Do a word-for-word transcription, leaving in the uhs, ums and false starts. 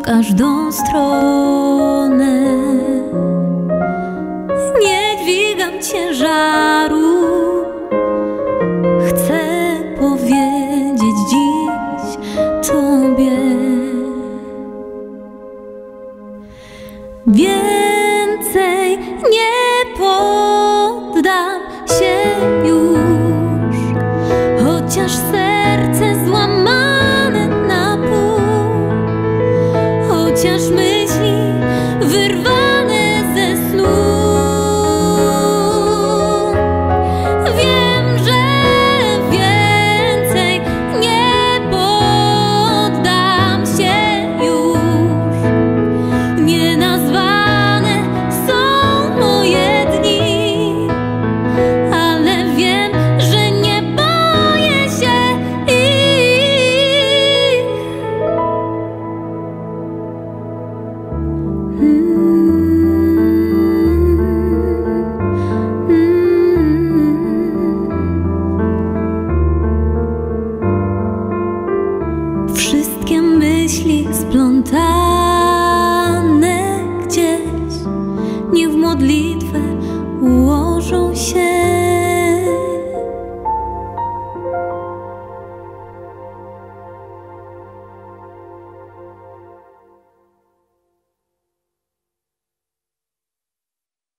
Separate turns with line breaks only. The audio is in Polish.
każdą stronę. Nie dźwigam ciężaru, chcę powiedzieć dziś Tobie. Więcej nie poddam się już, chociaż serce złamane na pół, chociaż myśli wyrwane ze snu. Wiem, że więcej nie poddam się już. Nienazwane są moje dni, ale wiem, że nie boję się ich. Wszystkie myśli splątane gdzieś, nie w modlitwie